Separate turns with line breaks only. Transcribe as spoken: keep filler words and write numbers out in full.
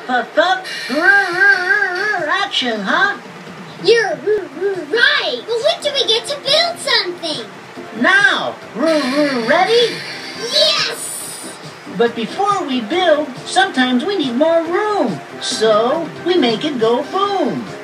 puff, puff, action, huh?
You're right. But when do we get to build something?
Now, ready?
Yes!
But before we build, sometimes we need more room. So we make it go boom.